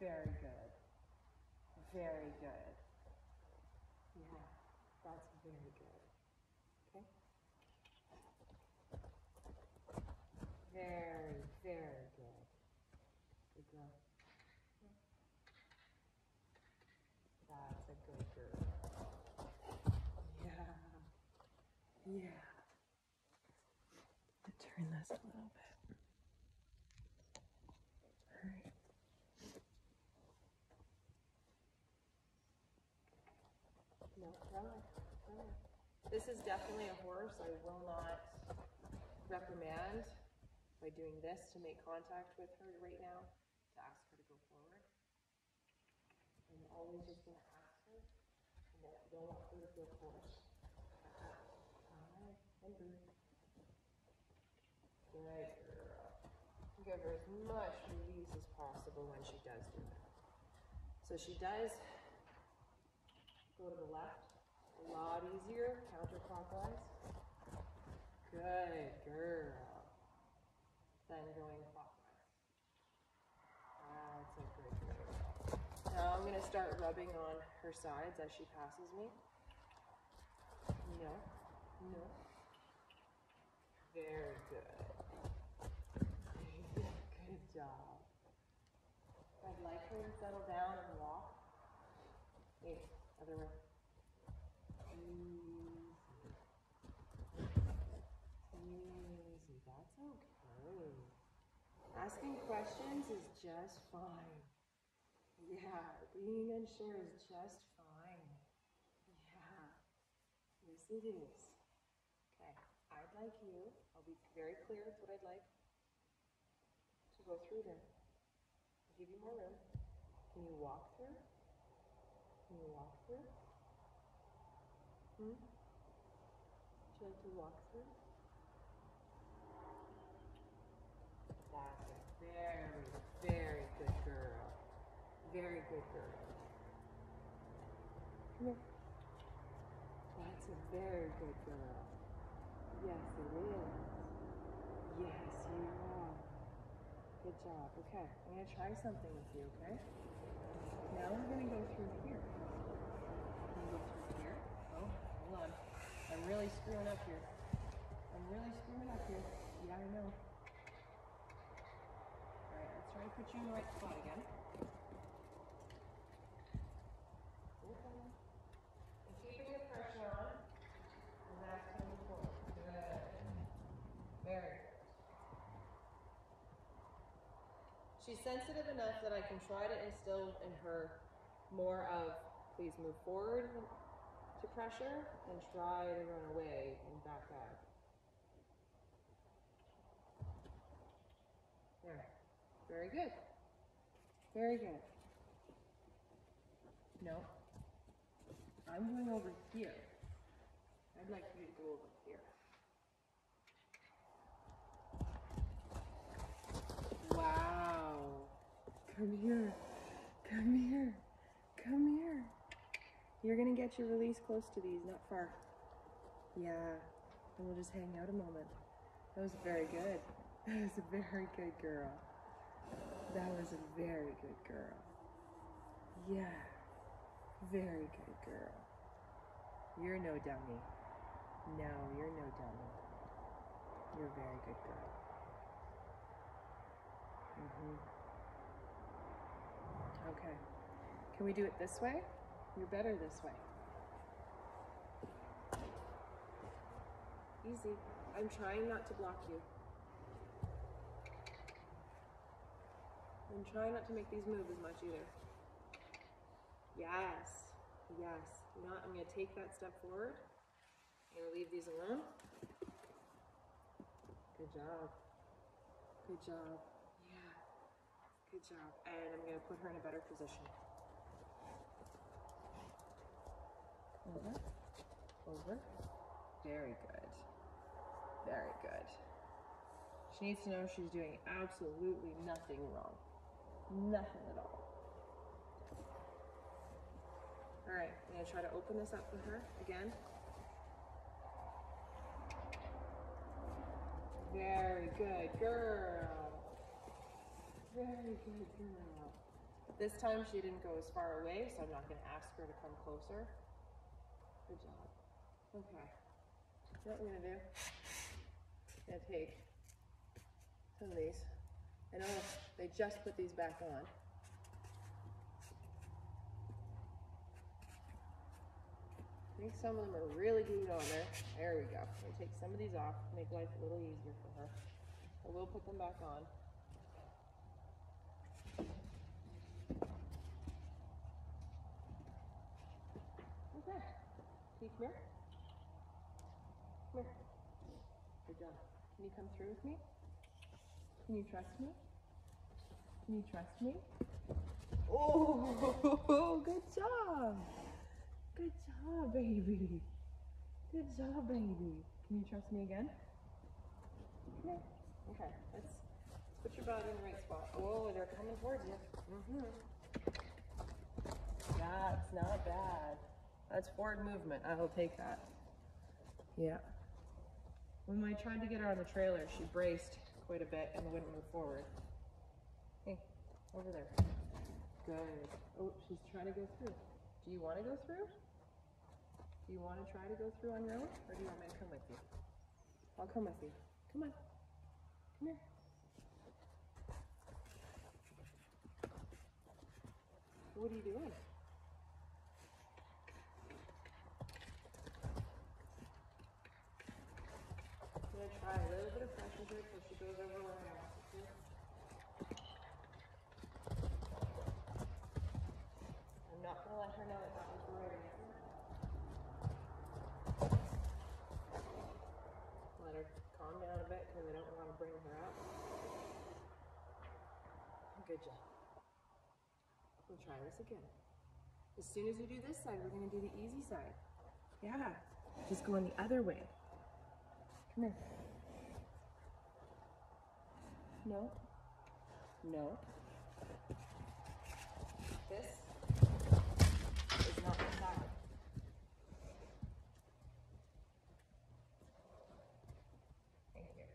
Very good. Very good. Yeah, that's very good. Okay. Very, very good. Good girl. That's a good girl. Yeah. Yeah. Turn this a little bit. All right. No, try. This is definitely a horse I will not reprimand by doing this to make contact with her right now, to ask her to go forward. I'm always just going to ask her, and I don't want her to feel forced. All right, and breathe. Good girl. Give her as much release as possible when she does do that. So she does go to the left, a lot easier, counterclockwise. Good girl. Then going clockwise. That's a good girl. Now I'm going to start rubbing on her sides as she passes me. No, no. Very good. Good job. I'd like her to settle down and walk. Hey, other way. Easy. Easy, that's okay. Asking questions is just fine. Yeah, being unsure is just fine. Yeah, yes it is. Okay, I'd like you, I'll be very clear with what I'd like to go through there. I'll give you more room. Can you walk through? Can you walk through? Would you like to walk through? That's a very, very good girl. Very good girl. Come here. That's a very good girl. Yes, it is. Yes, you are. Good job. Okay, I'm going to try something with you, okay? Now we're going to go through here. We're going to go through here. Oh, hold on. I'm really screwing up here. I'm really screwing up here. Yeah, I know. All right, let's try to put you in the right spot again. Okay. And keeping the pressure on. And that's coming forward. Good. Very good. She's sensitive enough that I can try to instill in her more of, please move forward to pressure and try to run away and back up. There. Very good. Very good. No. I'm going over here. I'd like you to go over here. Wow. Come here. Come here. Come here. You're going to get your release close to these, not far. Yeah. And we'll just hang out a moment. That was very good. That was a very good girl. That was a very good girl. Yeah. Very good girl. You're no dummy. No, you're no dummy. You're a very good girl. Okay. Can we do it this way? You're better this way. Easy. I'm trying not to block you. I'm trying not to make these move as much either. Yes. Yes. You know what? I'm going to take that step forward. I'm going to leave these alone. Good job. Good job. Yeah. Good job. And I'm going to put her in a better position. Over. Over. Very good. Very good. She needs to know she's doing absolutely nothing wrong. Nothing at all. All right, I'm going to try to open this up for her again. Very good girl. Very good girl. This time she didn't go as far away, so I'm not going to ask her to come closer. Good job. Okay. You know what I'm going to do? I'm going to take some of these. I know they just put these back on. I think some of them are really glued on there. There we go. I'm going to take some of these off, make life a little easier for her. I will put them back on. Okay. Can you come here? Come here. Good job. Can you come through with me? Can you trust me? Can you trust me? Oh, good job. Good job, baby. Good job, baby. Can you trust me again? Yeah. Okay, let's put your body in the right spot. Oh, they're coming towards you. That's not bad. That's forward movement. I will take that. Yeah. When I tried to get her on the trailer, she braced quite a bit and wouldn't move forward. Hey, over there. Good. Oh, she's trying to go through. Do you want to go through? Do you want to try to go through on your own? Or do you want me to come with you? I'll come with you. Come on. Come here. What are you doing? I'm going to try a little bit of pressure here so she goes over where I want her to. I'm not going to let her know that that was the right answer. Let her calm down a bit because I don't want to bring her up. Good job. We'll try this again. As soon as you do this side, we're going to do the easy side. Yeah. Just going the other way. Come here. No. No. This is not the side. Thank you.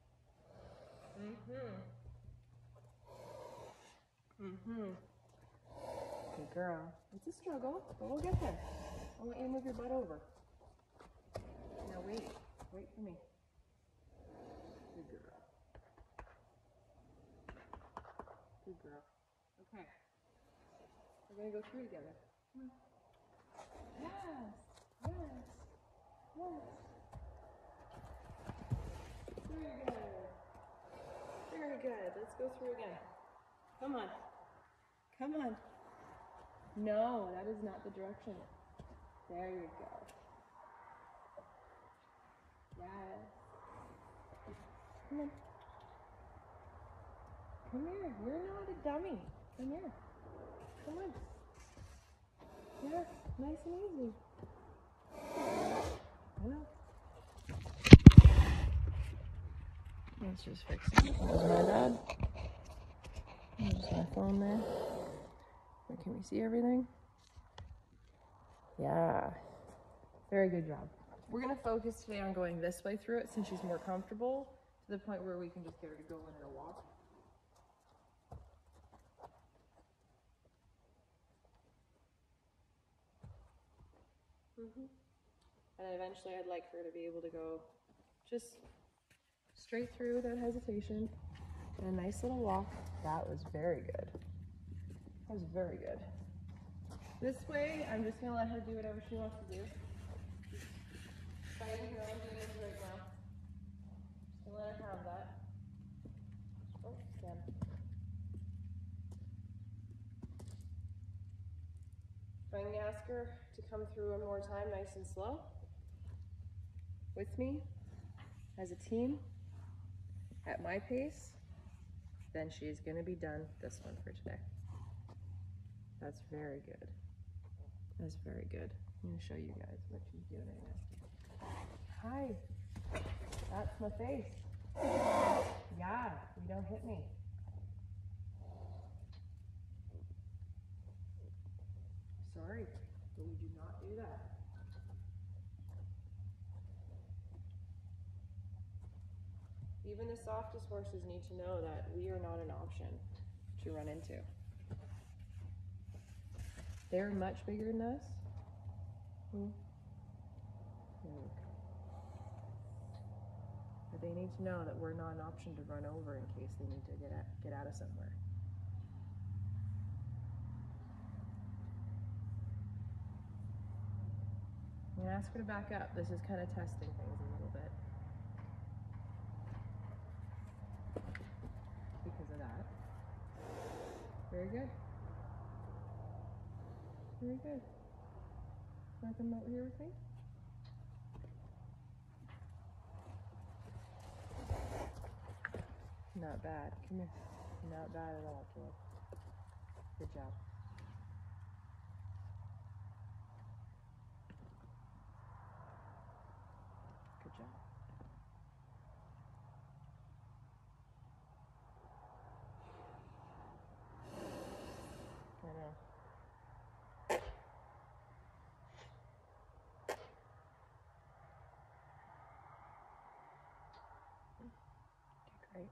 Good girl. It's a struggle, but we'll get there. I want you to move your butt over. Now wait. Wait for me. Good girl. Good girl. Okay. We're going to go through together. Come on. Yes. Yes. Yes. Very good. Very good. Let's go through again. Come on. Come on. No, that is not the direction. There you go. Yes. Come on. Come here. You're not a dummy. Come here. Come on. Yeah, nice and easy. I know. Let's just fix it. There's my dad. There's my phone there. Can we see everything? Yeah. Very good job. We're going to focus today on going this way through it since she's more comfortable, to the point where we can just get her to go in her walk. And eventually I'd like her to be able to go just straight through without hesitation. And a nice little walk. That was very good. That was very good. This way, I'm just going to let her do whatever she wants to do. Fighting her own demons right now. Just going to let her have that. Oh, damn. I'm going to ask her to come through one more time, nice and slow. With me, as a team, at my pace. Then she's going to be done this one for today. That's very good. That's very good. I'm going to show you guys what she's doing right now. Hi. That's my face. Yeah, you don't hit me. Sorry, but we do not do that. Even the softest horses need to know that we are not an option to run into. They're much bigger than us. Luke. But they need to know that we're not an option to run over in case they need to get out of somewhere. I'm gonna ask her to back up. This is kind of testing things a little bit. Because of that. Very good. Very good. Want to come out here with me? Not bad. Come here. Not bad at all, Caleb. Good job. Good job. I know. Okay, great.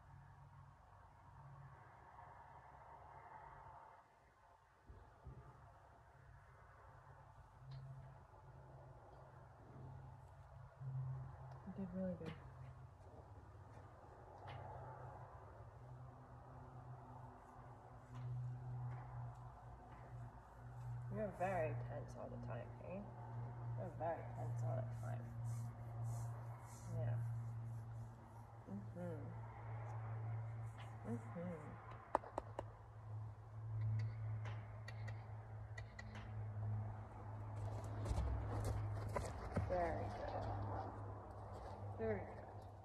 You did really good. You're very tense all the time, eh? You're very tense all the time. Yeah. Very good. Very good.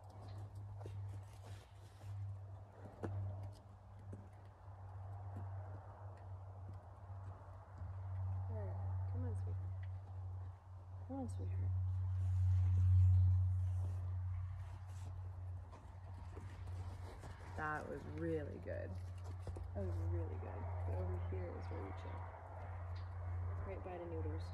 Very good. Come on, sweetheart. Come on, sweetheart. That was really good. That was really good. But over here is where we chill. Right by the noodles.